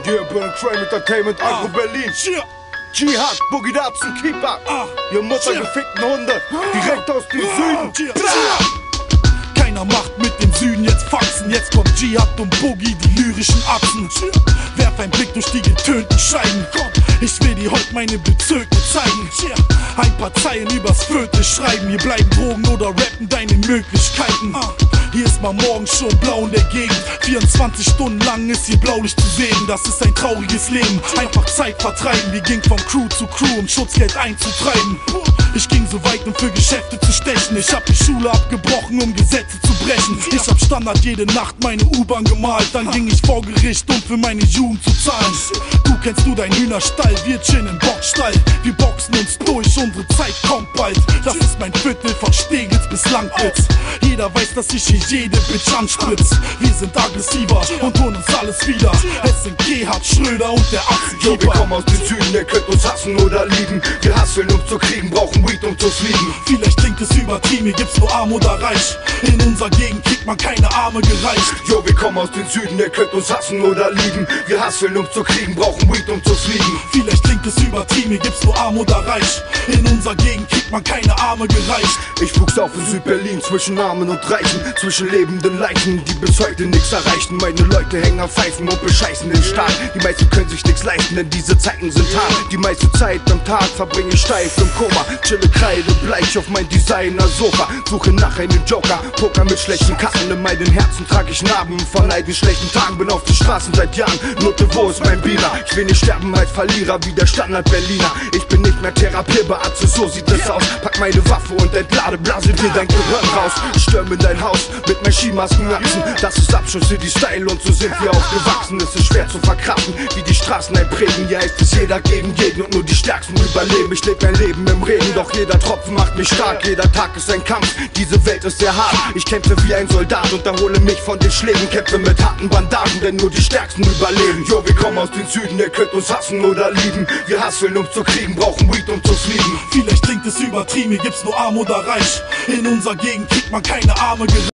Yeah, Burn Crime Entertainment, Agro Berlin. Jihad, Boogie Dubs und Keep Up. Ihr muttergefickten Hunde, direkt aus dem Süden. Keiner macht mit dem Süden jetzt Faxen. Jetzt kommt Jihad und Boogie, die lyrischen Atzen. Werf ein Blick durch die getönten Scheiben. Ich will dir heute meine Bezirke zeigen. Ein paar Zeilen übers Viertel schreiben. Hier bleiben Drogen oder rappen deine Möglichkeiten. Hier ist mal morgens schon blau in der Gegend. 24 Stunden lang ist hier Blaulicht zu sehen. Das ist ein trauriges Leben, einfach Zeit vertreiben. Wir gingen von Crew zu Crew, um Schutzgeld einzutreiben. Ich ging so weit, um für Geschäfte zu stechen. Ich hab die Schule abgebrochen, um Gesetze zu brechen. Ich hab Standard jede Nacht meine U-Bahn gemalt. Dann ging ich vor Gericht, um für meine Jugend zu zahlen. Kennst du deinen Hühnerstall? Wir chillen im Boxstall. Wir boxen uns durch, unsere Zeit kommt bald. Das ist mein Viertel von Steglitz bis Langwitz. Jeder weiß, dass ich hier jede Bitch anspritz. Wir sind aggressiver und holen uns alles wieder. Es sind Gerhard Schröder und der Achsengeber. Jo, wir kommen aus dem Süden, ihr könnt uns hassen oder lieben. Wir hasseln, um zu kriegen, brauchen Weed, um zu fliegen. Vielleicht klingt es übertrieben, hier gibt's nur arm oder reich. In unserer Gegend kriegt man keine Arme gereicht. Jo, wir kommen aus dem Süden, ihr könnt uns hassen oder lieben. Wir hasseln, um zu kriegen, brauchen Weed, um zu fliegen. Vielleicht klingt es übertrieben, hier gibt's nur arm oder reich. In unserer Gegend kriegt man keine Arme gereicht. Ich wuchs auf in Südberlin, zwischen Armen und Reichen, zwischen lebenden Leichen, die bis heute nichts erreichten. Meine Leute hängen am Pfeifen und bescheißen den Staat. Die meisten können sich nichts leisten, denn diese Zeiten sind hart. Die meiste Zeit am Tag verbringe ich steif im Koma. Chille kreidebleich auf mein Designer-Sofa. Suche nach einem Joker, Poker mit schlechten Karten. In meinen Herzen trage ich Narben von all den schlechten Tagen. Bin auf den Straßen seit Jahren, Note, wo ist mein Beamer? Ich will nicht sterben als Verlierer wie der Standard-Berliner. Ich bin nicht mehr therapierbar, so sieht es aus. Pack meine Waffe und entlade, blase dir dein Gehirn raus. Stürme in dein Haus mit meinen Skimaskenachsen. Das ist Abschuss City Style und so sind wir aufgewachsen. Es ist schwer zu verkraften, wie die Straßen einprägen. Hier heißt es jeder gegen jeden und nur die Stärksten überleben. Ich lebe mein Leben im Regen, doch jeder Tropfen macht mich stark. Jeder Tag ist ein Kampf, diese Welt ist sehr hart. Ich kämpfe wie ein Soldat und erhole mich von den Schlägen. Kämpfe mit harten Bandagen, denn nur die Stärksten überleben. Jo, wir kommen aus dem Süden, ihr könnt uns hassen oder lieben. Wir hasseln, um zu kriegen, brauchen Weed, um zu fliegen. Vielleicht klingt es übertrieben, hier gibt's nur arm oder reich. In unserer Gegend kriegt man keine Arme gereicht.